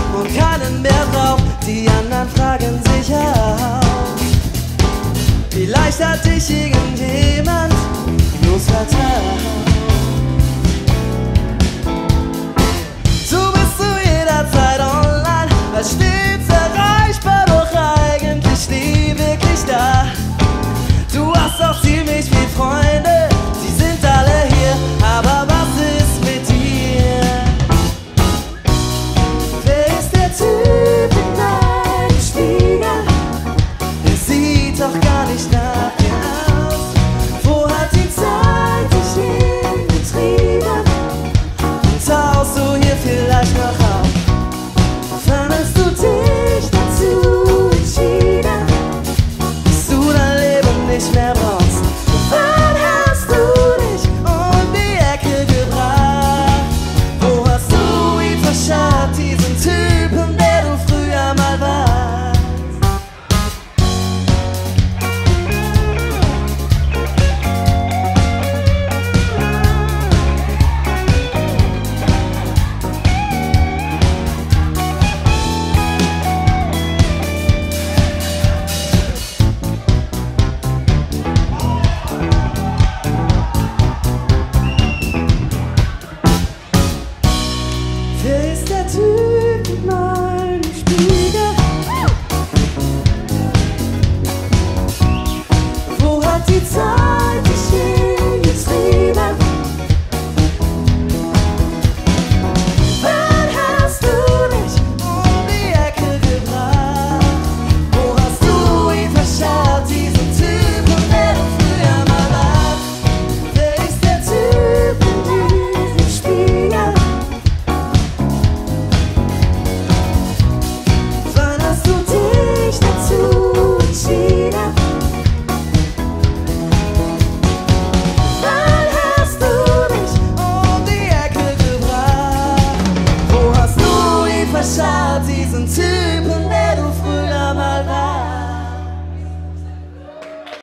und keinen mehr braucht. Die anderen fragen sich auch, vielleicht hat dich irgendjemand bloß vertraut. Du bist zu jeder Zeit online, weil stets erreichbar, doch eigentlich nie wirklich da. Du hast auch ziemlich viele Freunde, die sind alle hier, aber was ist mit dir? Wer ist der Typ in deinem Spiegel? Der sieht doch gar nicht nach dir aus. Wo hat die Zeit dich hingetrieben? Und tauchst du hier vielleicht noch auf? Wann hast du dich dazu entschieden, dass du dein Leben nicht mehr brauchst? Wann hast du dich um die Ecke gebracht? Wo hast du ihn verscharrt, diesen Typen, der du früher mal warst? Wer ist der Typ in meinem Spiegel? Wo hat die Zeit